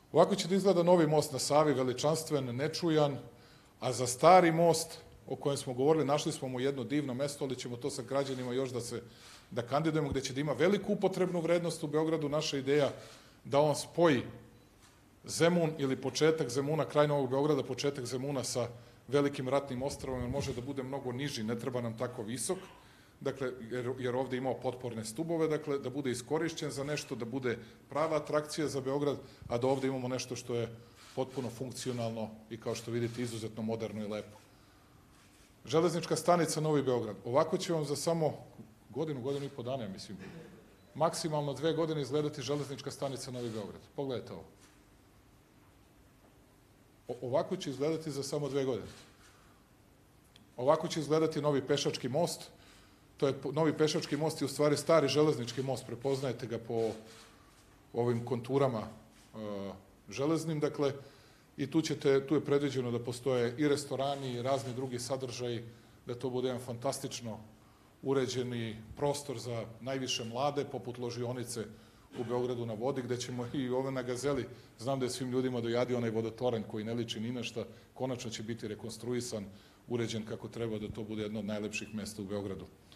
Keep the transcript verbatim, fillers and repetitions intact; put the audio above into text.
Ovako će da izgleda novi most na Savi, veličanstven, nečujan, a za stari most o kojem smo govorili, našli smo mu jedno divno mesto, ali ćemo to sa građanima još da se da kandidujemo, gde će da ima veliku upotrebnu vrednost u Beogradu. Naša ideja da on spoji Zemun ili početak Zemuna, kraj Novog Beograda, početak Zemuna sa velikim ratnim ostrvom, može da bude mnogo niži, ne treba nam tako visok, dakle, jer, jer ovde imao potporne stubove, dakle, da bude iskorišćen za nešto, da bude prava atrakcija za Beograd, a da ovde imamo nešto što je potpuno funkcionalno i, kao što vidite, izuzetno moderno i lepo. Železnička stanica Novi Beograd. Ovako će vam za samo godinu, godinu i po dana, mislim, maksimalno dve godine izgledati železnička stanica Novi Beograd. Pogledajte ovo. Ovako će izgledati za samo dve godine. Ovako će izgledati novi pešački most. To je novi pešački most i u stvari stari železnički most. Prepoznajete ga po ovim konturama uh, železnim. Dakle, i tu, ćete, tu je predviđeno da postoje i restorani i razni drugi sadržaji, da to bude jedan fantastično uređeni prostor za najviše mlade, poput ložionice u Beogradu na vodi, gde ćemo i ove na Gazeli, znam da je svim ljudima dojadio onaj vodotoranj koji ne liči ni na šta, konačno će biti rekonstruisan, uređen kako treba, da to bude jedno od najlepših mesta u Beogradu.